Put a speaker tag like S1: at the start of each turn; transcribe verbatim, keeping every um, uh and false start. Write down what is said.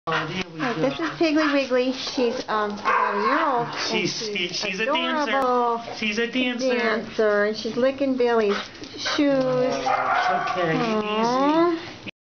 S1: Oh, here we
S2: Right,
S1: go.
S2: this is Piggly Wiggly. She's um about a year old.
S1: She's
S2: she's,
S1: she's a
S2: adorable
S1: dancer. She's a dancer.
S2: dancer, and she's licking Billy's shoes.
S1: Okay,
S2: Aww.
S1: easy.